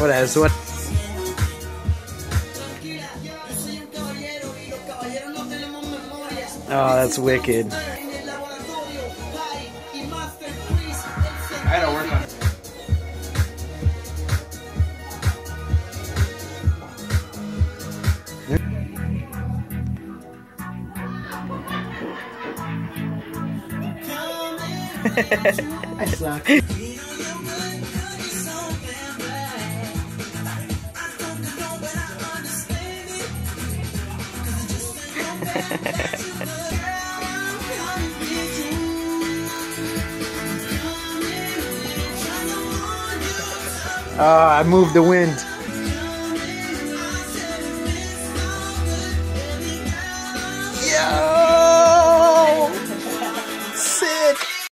What else? What? Oh, that's wicked. I had to work on it. I suck. Oh, I moved the wind.